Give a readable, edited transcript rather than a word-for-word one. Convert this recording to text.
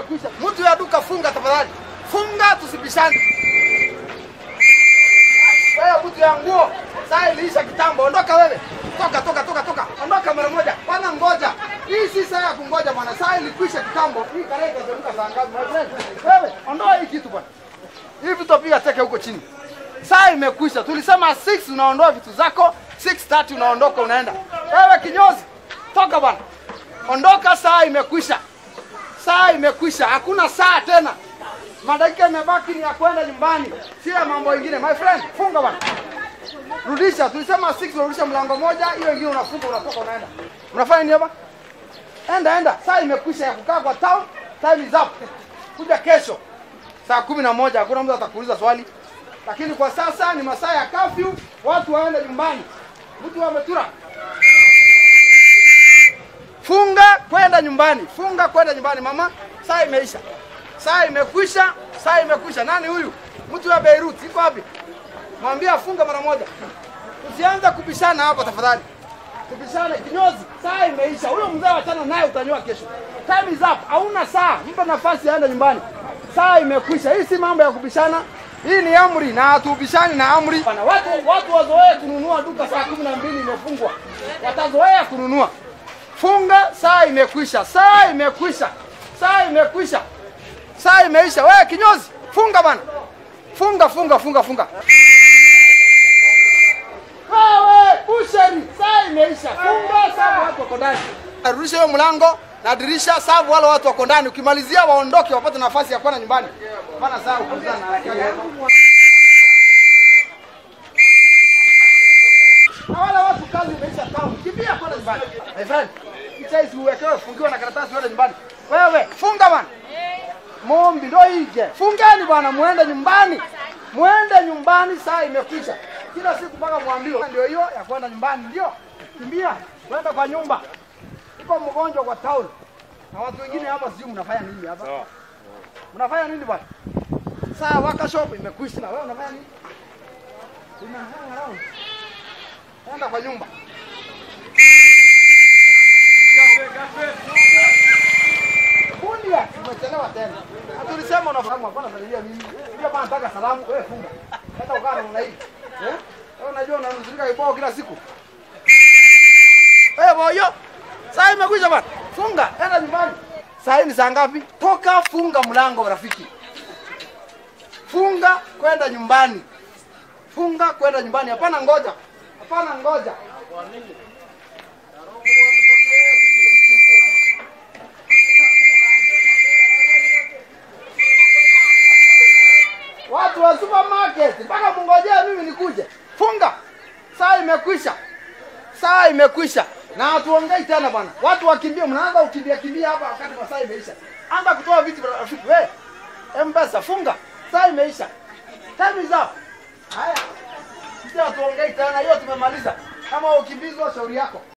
imekwisha. Mtu ya duka funga tafadhali. Funga tusibishane. Wewe mtu ya nguo, saa iliisha kitambo. Ondoka wewe. Toka. Ondoka mara moja. Bwana ngoja. Hii si saa ya kungoja bwana. Saa ilikwisha kitambo. Hii kareka zeruka saa ngapi my friend? Wewe ondoa hii kitu bwana. Hii vitu piga teke huko chini. Saa imekwisha. Tulisema 6 unaondoa vitu zako, 6:30 unaondoka unaenda. Wewe kinyozi, toka bwana. Ondoka, saa imekwisha. Saa imekwisha. Hakuna saa tena. Madakika imebaki ni ya kwenda nyumbani. Si ya mambo mengine. My friend, funga bwana. Rudisha. Tulisema 6 unarudisha mlango moja, hiyo nyingine unafunga unatoka unaenda. Unafanya nini hapa? Enda. Saa imekwisha ya kukaa kwa town. Time is up. Kuja kesho. Saa 11 hakuna mtu atakuuliza swali. Lakini kwa sasa ni masaa ya curfew, watu waende nyumbani. Mtu ametura. Funga kwenda nyumbani. Mama. Saa imeisha. Saa imekwisha. Nani huyu? Mtu wa Beirut, iko wapi? Mwambie afunga mara moja. Usianze kubishana hapa tafadhali. Tubishane kinyozi. Saa imeisha. Huyo mzee wachana naye utanyoa kesho. Time is up. Hauna saa. Mpa nafasi aende nyumbani. Saa imekwisha. Hii si mambo ya kubishana. Hii ni amri na hatubishani na amri. Watu wazoee kununua duka saa 12 imefungwa. Watazoea kununua. Funga, saa imekwisha. Saa imeisha. Wewe kinyozi, funga bana. Funga. Wewe busheri, saa imeisha. Funga, sababu watu wako ndani. Arudisha hiyo mlango na dirisha, sababu wale watu wako ndani. Ukimalizia waondoke wapate nafasi ya kwenda nyumbani. Bana saa ukuzana na harakati. Na wale watu kazi imeisha town. Kimbia kwenda nyumbani. My friend, kichai uwekewe fungiwa na karatasi uende nyumbani. Wewe funga bana. Mombi ndio ije. Fungeni bwana muende nyumbani. Saa imekwisha. Kila siku mpaka muambiwe ndio hiyo ya kwenda nyumbani ndio. Kimbia kwenda kwa nyumba. Uko mgonjwa kwa town. Na watu wengine hapa sijui mnafanya nini hapa? Sawa. Mnafanya nini bwana? Saa waka shop imekwisha. Wewe unafanya nini? Unahanga round. Enda kwa nyumba. Kafe. Bundia, umechelewa tena. Tulisema unafahamu hapana saidia mimi. Ndio bana nataka salamu, wewe funga. Hata ukana una hii. Wewe unajua unanuzulika kibao kila siku. Wewe boyo. Saa imekwisha bana. Funga, enda nyumbani. Saa ni saa ngapi? Toka funga mlango rafiki. Funga kwenda nyumbani. Hapana ngoja. Watu wa supermarket, mpaka mngojea mimi nikuje. Funga. Saa imekwisha. Na tuongei tena bwana. Watu wakimbia, mnaanza ukimbia hapa wakati wa saa imeisha. Anza kutoa vitu rafiki wewe. Mpesa funga. Saa imeisha. Time is up. Haya. Sisi tuongei tena, hiyo tumemaliza. Kama ukimbizwa shauri yako.